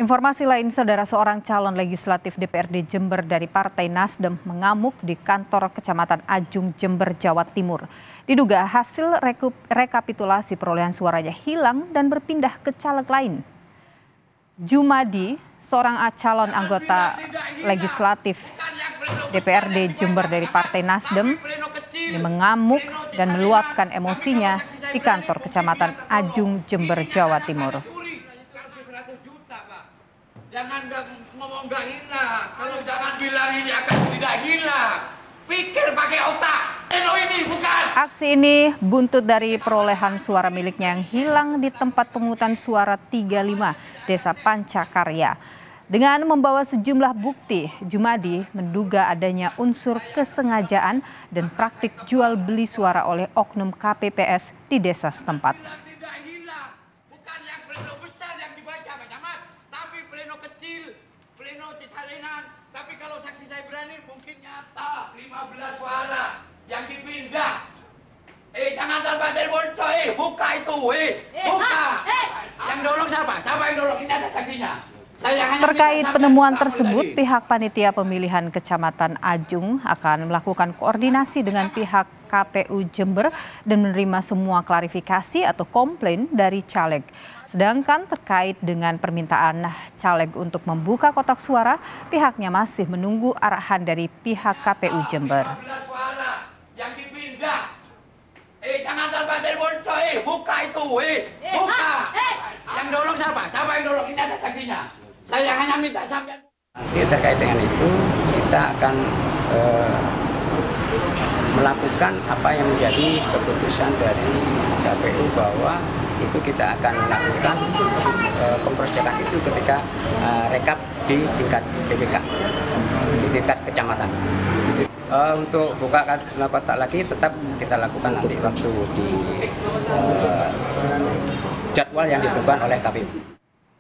Informasi lain, saudara, seorang calon legislatif DPRD Jember dari Partai Nasdem mengamuk di kantor Kecamatan Ajung, Jember, Jawa Timur. Diduga hasil rekapitulasi perolehan suaranya hilang dan berpindah ke caleg lain. Jumadi, seorang calon anggota legislatif DPRD Jember dari Partai Nasdem, ini mengamuk dan meluapkan emosinya di kantor Kecamatan Ajung, Jember, Jawa Timur. Jangan ngomong nggak hilang. Kalau jangan bilang ini akan tidak hilang. Pikir pakai otak. Ini bukan. Aksi ini buntut dari perolehan suara miliknya yang hilang di tempat pemungutan suara 35 Desa Pancakarya. Dengan membawa sejumlah bukti, Jumadi menduga adanya unsur kesengajaan dan praktik jual beli suara oleh oknum KPPS di desa setempat. Tapi kalau saksi saya berani mungkin nyata 15 suara yang dipindah. Jangan tanpa telepon, buka itu, buka. Yang dorong siapa? Siapa yang dorong? Ini ada saksinya. Terkait penemuan tersebut, pihak panitia pemilihan Kecamatan Ajung akan melakukan koordinasi dengan pihak KPU Jember dan menerima semua klarifikasi atau komplain dari caleg. Sedangkan terkait dengan permintaan caleg untuk membuka kotak suara, pihaknya masih menunggu arahan dari pihak KPU Jember. Yang dipindah. Jangan tanpa telepon, buka itu, buka. Yang dorong siapa? Siapa yang dorong? Ini ada saksinya. Saya hanya minta sampean. Nanti terkait dengan itu kita akan melakukan apa yang menjadi keputusan dari KPU bahwa itu kita akan melakukan pemproyekan itu ketika rekap di tingkat PPK, di tingkat kecamatan. Untuk buka kotak lagi tetap kita lakukan nanti waktu di jadwal yang ditentukan oleh KPU.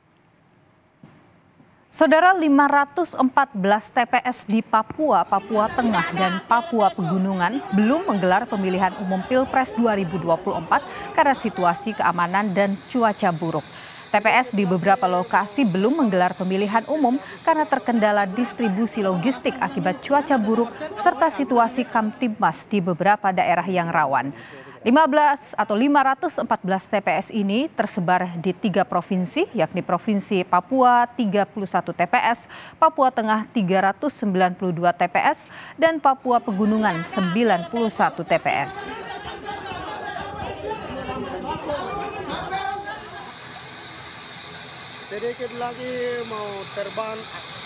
Saudara, 514 TPS di Papua, Papua Tengah, dan Papua Pegunungan belum menggelar pemilihan umum Pilpres 2024 karena situasi keamanan dan cuaca buruk. TPS di beberapa lokasi belum menggelar pemilihan umum karena terkendala distribusi logistik akibat cuaca buruk serta situasi Kamtibmas di beberapa daerah yang rawan. 514 TPS ini tersebar di 3 provinsi, yakni Provinsi Papua 31 TPS, Papua Tengah 392 TPS, dan Papua Pegunungan 91 TPS. Sedikit lagi mau terbang